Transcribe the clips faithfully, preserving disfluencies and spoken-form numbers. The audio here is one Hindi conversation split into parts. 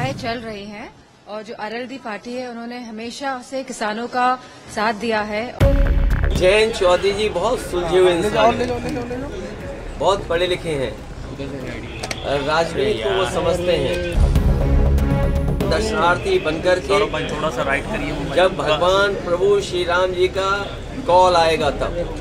अफवाहें चल रही हैं और जो आरएलडी पार्टी है उन्होंने हमेशा से किसानों का साथ दिया है। जयंत चौधरी जी बहुत सुलझे हुए इंसान हैं, बहुत पढ़े लिखे हैं, राजनीति को वो समझते हैं। दर्शनार्थी बनकर के थोड़ा सा राइट करिए, जब भगवान प्रभु श्री राम जी का कॉल आएगा तब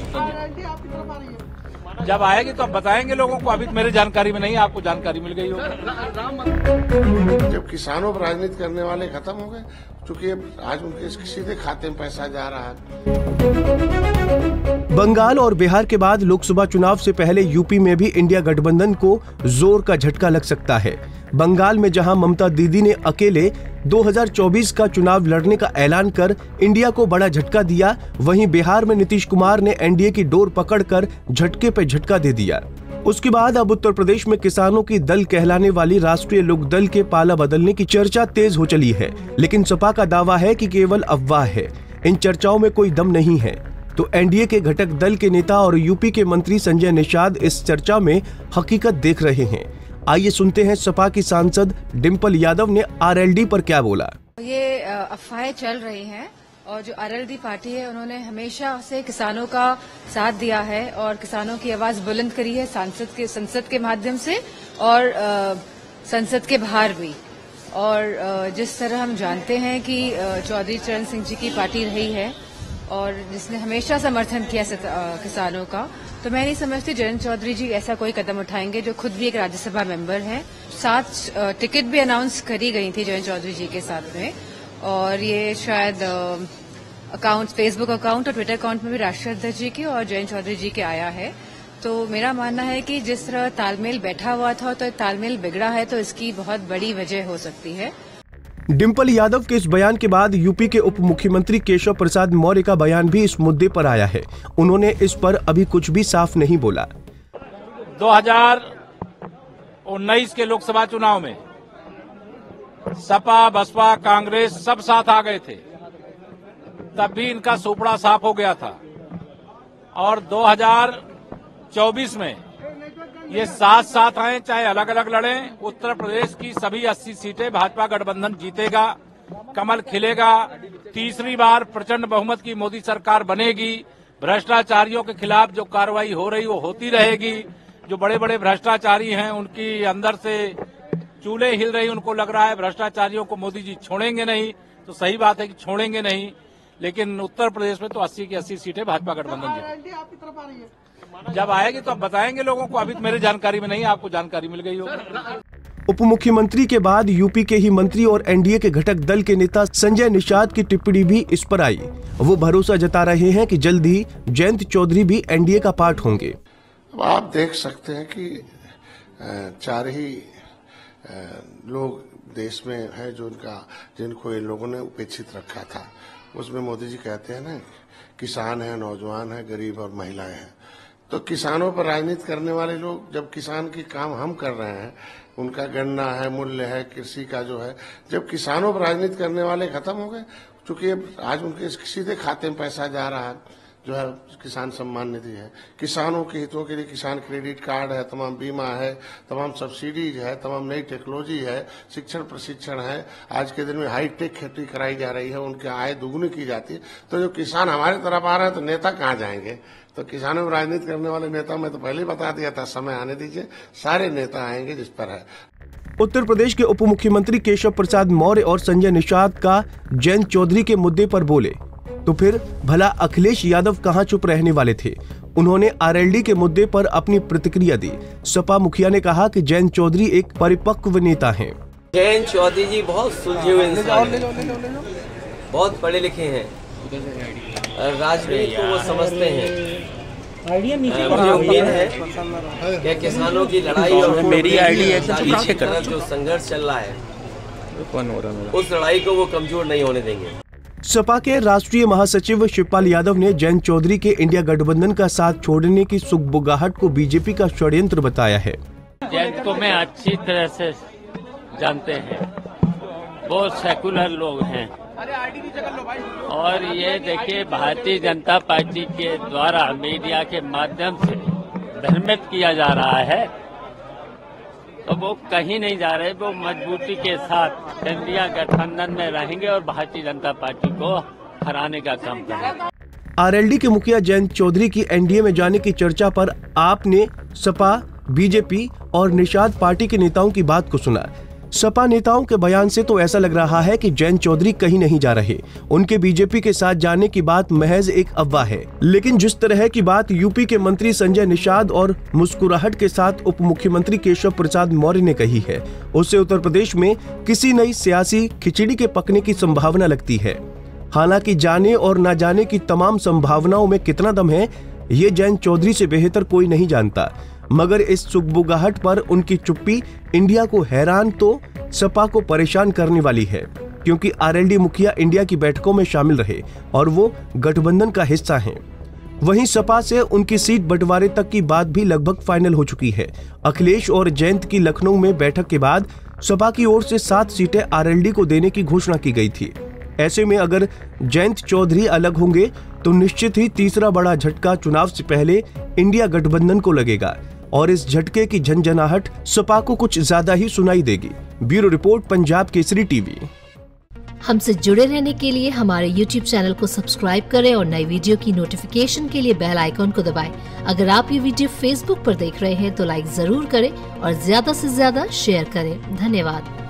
जब आएगी तो अब बताएंगे लोगों को। अभी मेरी जानकारी में नहीं, आपको जानकारी मिल गई होगी। जब किसानों पर राजनीति करने वाले खत्म हो गए, क्योंकि आज उनके सीधे खाते में पैसा जा रहा है। बंगाल और बिहार के बाद लोकसभा चुनाव से पहले यूपी में भी इंडिया गठबंधन को जोर का झटका लग सकता है। बंगाल में जहां ममता दीदी ने अकेले दो हज़ार चौबीस का चुनाव लड़ने का ऐलान कर इंडिया को बड़ा झटका दिया, वहीं बिहार में नीतीश कुमार ने एनडीए की डोर पकड़कर झटके पे झटका दे दिया। उसके बाद अब उत्तर प्रदेश में किसानों की दल कहलाने वाली राष्ट्रीय लोक दल के पाला बदलने की चर्चा तेज हो चली है, लेकिन सपा का दावा है कि केवल अफवाह है, इन चर्चाओं में कोई दम नहीं है। तो एनडीए के घटक दल के नेता और यूपी के मंत्री संजय निषाद इस चर्चा में हकीकत देख रहे हैं। आइए सुनते हैं सपा की सांसद डिम्पल यादव ने आरएलडी पर क्या बोला। ये अफवाहें चल रही हैं और जो आरएलडी पार्टी है उन्होंने हमेशा से किसानों का साथ दिया है और किसानों की आवाज बुलंद करी है सांसद के संसद के माध्यम से और आ, संसद के बाहर भी। और आ, जिस तरह हम जानते हैं कि चौधरी चरण सिंह जी की पार्टी रही है और जिसने हमेशा समर्थन किया किसानों का, तो मैं नहीं समझती जयंत चौधरी जी ऐसा कोई कदम उठाएंगे, जो खुद भी एक राज्यसभा मेंबर हैं। सात टिकट भी अनाउंस करी गई थी जयंत चौधरी जी के साथ में, और ये शायद अकाउंट फेसबुक अकाउंट और ट्विटर अकाउंट में भी राष्ट्रीय अध्यक्ष जी के और जयंत चौधरी जी के आया है। तो मेरा मानना है कि जिस तरह तालमेल बैठा हुआ था तो तालमेल बिगड़ा है, तो इसकी बहुत बड़ी वजह हो सकती है। डिम्पल यादव के इस बयान के बाद यूपी के उप मुख्यमंत्री केशव प्रसाद मौर्य का बयान भी इस मुद्दे पर आया है। उन्होंने इस पर अभी कुछ भी साफ नहीं बोला। दो हज़ार उन्नीस के लोकसभा चुनाव में सपा, बसपा, कांग्रेस सब साथ आ गए थे, तब भी इनका सुपड़ा साफ हो गया था। और दो हज़ार चौबीस में ये साथ साथ आए, चाहे अलग अलग लड़ें, उत्तर प्रदेश की सभी अस्सी सीटें भाजपा गठबंधन जीतेगा, कमल खिलेगा, तीसरी बार प्रचंड बहुमत की मोदी सरकार बनेगी, भ्रष्टाचारियों के खिलाफ जो कार्रवाई हो रही वो होती रहेगी। जो बड़े बड़े भ्रष्टाचारी हैं उनकी अंदर से चूल्हे हिल रही, उनको लग रहा है भ्रष्टाचारियों को मोदी जी छोड़ेंगे नहीं, तो सही बात है कि छोड़ेंगे नहीं, लेकिन उत्तर प्रदेश में तो अस्सी की अस्सी सीटें भाजपा गठबंधन जीतेगी। जब आएगी तो अब बताएंगे लोगों को। अभी मेरी जानकारी में नहीं, आपको जानकारी मिल गई होगी। उप मुख्यमंत्री के बाद यूपी के ही मंत्री और एनडीए के घटक दल के नेता संजय निषाद की टिप्पणी भी इस पर आई। वो भरोसा जता रहे हैं कि जल्द ही जयंत चौधरी भी एनडीए का पार्ट होंगे। अब आप देख सकते हैं कि चार ही लोग देश में है जो उनका जिनको इन लोगों ने उपेक्षित रखा था। उसमें मोदी जी कहते हैं ना, किसान है, नौजवान है, गरीब और महिलाएं हैं। तो किसानों पर राजनीति करने वाले लोग, जब किसान की काम हम कर रहे हैं, उनका गन्ना है, मूल्य है, कृषि का जो है, जब किसानों पर राजनीति करने वाले खत्म हो गए, चूंकि आज उनके सीधे खाते में पैसा जा रहा है, जो है किसान सम्मान निधि है, किसानों के हितों के लिए किसान क्रेडिट कार्ड है, तमाम बीमा है, तमाम सब्सिडीज है, तमाम नई टेक्नोलॉजी है, शिक्षण प्रशिक्षण है। आज के दिन में हाई टेक खेती कराई जा रही है, उनकी आय दुगुनी की जाती है। तो जो किसान हमारे तरफ आ रहे हैं तो नेता कहाँ जाएंगे? तो किसानों में राजनीति करने वाले नेता, मैं तो पहले ही बता दिया था, समय आने दीजिए, सारे नेता आएंगे जिस पर है। उत्तर प्रदेश के उप मुख्यमंत्री केशव प्रसाद मौर्य और संजय निषाद का जयंत चौधरी के मुद्दे पर बोले, तो फिर भला अखिलेश यादव कहां चुप रहने वाले थे? उन्होंने आरएलडी के मुद्दे पर अपनी प्रतिक्रिया दी। सपा मुखिया ने कहा कि जयंत चौधरी एक परिपक्व नेता हैं। जयंत चौधरी जी बहुत सुलझे हुए इंसान हैं, बहुत पढ़े लिखे हैं, राजनीति को वो समझते हैं। मुझे उम्मीद है कि किसानों की लड़ाई और मेरी आईडी है तो पीछे कर, जो संघर्ष चल रहा है उस लड़ाई को वो कमजोर नहीं होने देंगे। सपा के राष्ट्रीय महासचिव शिवपाल यादव ने जयंत चौधरी के इंडिया गठबंधन का साथ छोड़ने की सुगबुगाहट को बीजेपी का षड्यंत्र बताया है। जयंत को मैं अच्छी तरह से जानते हैं, बहुत सेकुलर लोग हैं, और ये देखिए भारतीय जनता पार्टी के द्वारा मीडिया के माध्यम से भ्रमित किया जा रहा है तो वो कहीं नहीं जा रहे, वो मजबूती के साथ इंडिया गठबंधन में रहेंगे और भारतीय जनता पार्टी को हराने का काम करेंगे। आरएलडी के मुखिया जयंत चौधरी की एनडीए में जाने की चर्चा पर आपने सपा, बीजेपी और निषाद पार्टी के नेताओं की बात को सुना। सपा नेताओं के बयान से तो ऐसा लग रहा है कि जयंत चौधरी कहीं नहीं जा रहे, उनके बीजेपी के साथ जाने की बात महज एक अफवाह है। लेकिन जिस तरह की बात यूपी के मंत्री संजय निषाद और मुस्कुराहट के साथ उप मुख्यमंत्री केशव प्रसाद मौर्य ने कही है, उससे उत्तर प्रदेश में किसी नई सियासी खिचड़ी के पकने की संभावना लगती है। हालांकि जाने और न जाने की तमाम संभावनाओं में कितना दम है, ये जयंत चौधरी से बेहतर कोई नहीं जानता। मगर इस सुगबुगाहट पर उनकी चुप्पी इंडिया को हैरान तो सपा को परेशान करने वाली है, क्योंकि आरएलडी मुखिया इंडिया की बैठकों में शामिल रहे और वो गठबंधन का हिस्सा हैं। वहीं सपा से उनकी सीट बंटवारे तक की बात भी लगभग फाइनल हो चुकी है। अखिलेश और जयंत की लखनऊ में बैठक के बाद सपा की ओर से सात सीटें आरएलडी को देने की घोषणा की गई थी। ऐसे में अगर जयंत चौधरी अलग होंगे तो निश्चित ही तीसरा बड़ा झटका चुनाव से पहले इंडिया गठबंधन को लगेगा और इस झटके की झंझनाहट सपा को कुछ ज्यादा ही सुनाई देगी। Bureau report, Punjab Kesari TV. हमसे जुड़े रहने के लिए हमारे यूट्यूब चैनल को सब्सक्राइब करें और नई वीडियो की नोटिफिकेशन के लिए बेल आइकॉन को दबाएं। अगर आप ये वीडियो फेसबुक पर देख रहे हैं तो लाइक जरूर करें और ज्यादा से ज्यादा शेयर करें। धन्यवाद।